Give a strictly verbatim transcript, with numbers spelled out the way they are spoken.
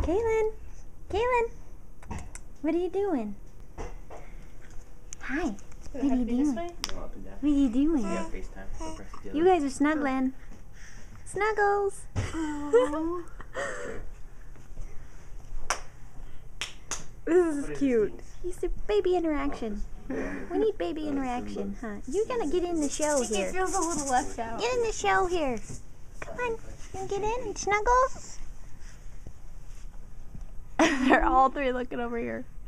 Kaylin, Kaylin, what are you doing? Hi, what are you doing? What are you doing? You guys are snuggling. Snuggles. This is cute. He's a baby interaction. We need baby interaction, huh? You're gonna get in the show here. It feels a little left out. Get in the show here. Come on, you can get in and snuggle. They're all three looking over here.